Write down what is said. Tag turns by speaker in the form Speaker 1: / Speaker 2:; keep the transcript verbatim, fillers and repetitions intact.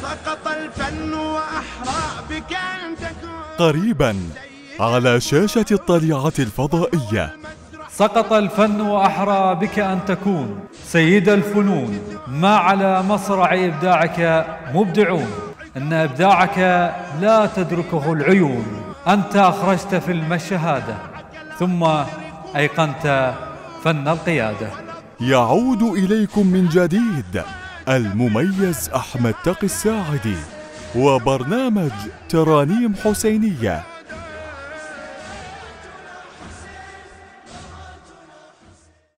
Speaker 1: سقط الفن وأحرى بك أن تكون.
Speaker 2: قريبا على شاشة الطليعة الفضائية.
Speaker 3: سقط الفن وأحرى بك أن تكون سيد الفنون، ما على مصرع إبداعك مبدعون، إن إبداعك لا تدركه العيون. أنت أخرجت فيلم الشهادة ثم أيقنت فن القيادة.
Speaker 2: يعود إليكم من جديد المميز أحمد تقي الساعدي وبرنامج ترانيم حسينية.